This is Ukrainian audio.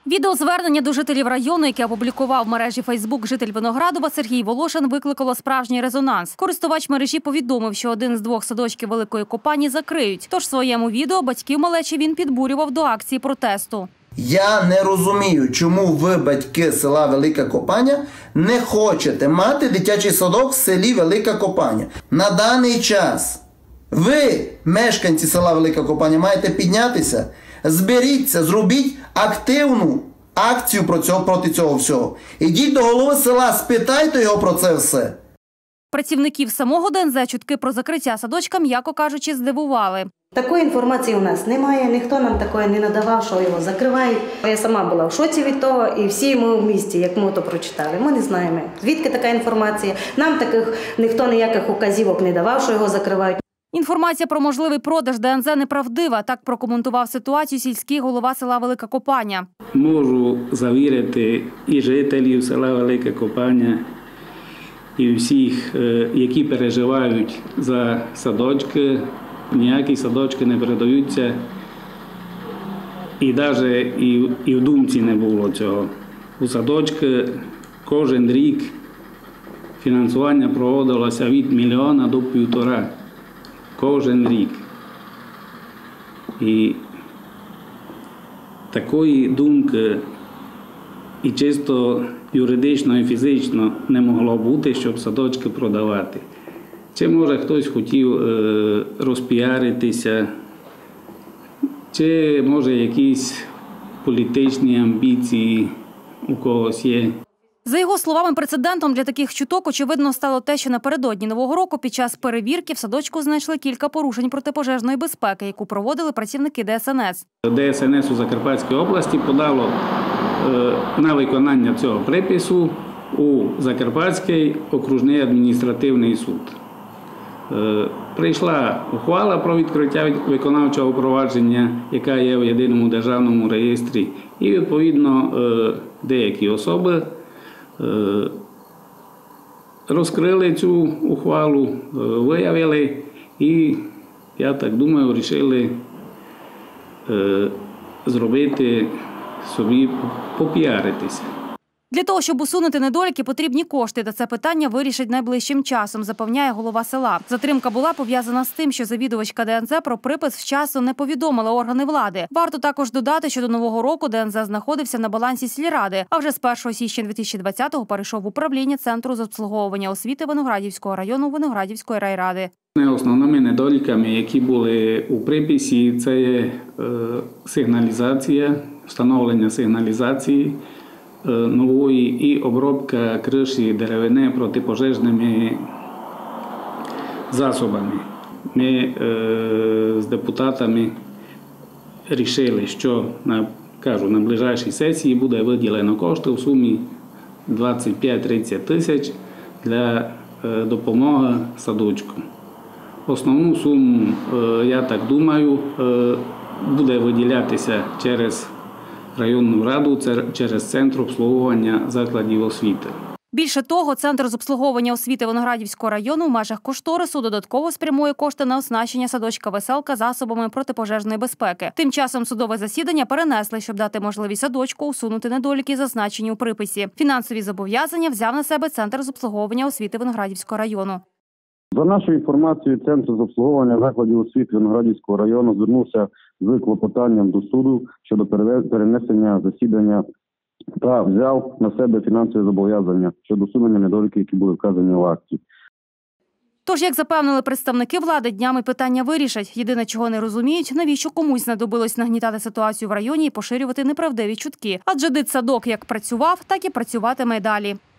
Відеозвернення до жителів району, яке опублікував в мережі Фейсбук житель Виноградова Сергій Волошин, викликало справжній резонанс. Користувач мережі повідомив, що один з двох садочків Великої Копані закриють. Тож в своєму відео батьків малечі він підбурював до акції протесту. Я не розумію, чому ви, батьки села Велика Копаня, не хочете мати дитячий садок в селі Велика Копаня. На даний час ви, мешканці села Велика Копаня, маєте піднятися, зберіться, зробіть активну акцію проти цього всього. Ідіть до голови села, спитайте його про це все. Працівників самого ДНЗ чутки про закриття садочка, м'яко кажучи, здивували. Такої інформації у нас немає, ніхто нам такої не надавав, що його закривають. Я сама була в шоці від того, і всі ми в місті, як ми то прочитали. Ми не знаємо, звідки така інформація. Нам таких ніхто ніяких указівок не давав, що його закривають. Інформація про можливий продаж ДНЗ неправдива. Так прокоментував ситуацію сільський голова села Велика Копаня. Можу завірити і жителів села Велика Копаня, і всіх, які переживають за садочки. Ніякі садочки не передаються, і навіть і в думці не було цього. У садочки кожен рік фінансування проводилося від 1 мільйона до 1,5. Кожен рік. І такої думки і чисто юридично і фізично не могло бути, щоб садочки продавати. Чи, може, хтось хотів розпіаритися, чи, може, якісь політичні амбіції у когось є. За його словами, прецедентом для таких чуток, очевидно, стало те, що напередодні Нового року під час перевірки в садочку знайшли кілька порушень протипожежної безпеки, яку проводили працівники ДСНС. ДСНС у Закарпатській області подало на виконання цього припису у Закарпатський окружний адміністративний суд. Прийшла ухвала про відкриття виконавчого провадження, яка є в єдиному державному реєстрі, і, відповідно, деякі особи розкрили цю ухвалу, виявили і, я так думаю, вирішили зробити собі, попіаритися. Для того, щоб усунути недоліки, потрібні кошти, та це питання вирішать найближчим часом, запевняє голова села. Затримка була пов'язана з тим, що завідувачка ДНЗ про припис вчасно не повідомила органи влади. Варто також додати, що до Нового року ДНЗ знаходився на балансі сільради, а вже з 1 січня 2020-го перейшов в управління Центру з обслуговування освіти Виноградівського району Виноградівської райради. Основними недоліками, які були у приписі, це є сигналізація, встановлення сигналізації нової і обробка криші деревини протипожежними засобами. Ми з депутатами вирішили, що на ближайшій сесії буде виділено кошти у сумі 25-30 тисяч для допомоги садочку. Основну суму, я так думаю, буде виділятися через районну раду, через Центр обслуговування закладів освіти. Більше того, Центр з обслуговування освіти Виноградівського району в межах кошторису додатково спрямує кошти на оснащення садочка «Веселка» засобами протипожежної безпеки. Тим часом судове засідання перенесли, щоб дати можливість садочку усунути недоліки, зазначені у приписі. Фінансові зобов'язання взяв на себе Центр з обслуговування освіти Виноградівського району. За нашою інформацією, Центр з обслуговування закладів освіти Виноградівського району звернувся з клопотанням до суду щодо перенесення засідання та взяв на себе фінансові зобов'язання щодо усунення недоліків, які були вказані в акті. Тож, як запевнили представники влади, днями питання вирішать. Єдине, чого не розуміють, навіщо комусь знадобилось нагнітати ситуацію в районі і поширювати неправдиві чутки. Адже дитсадок як працював, так і працюватиме далі.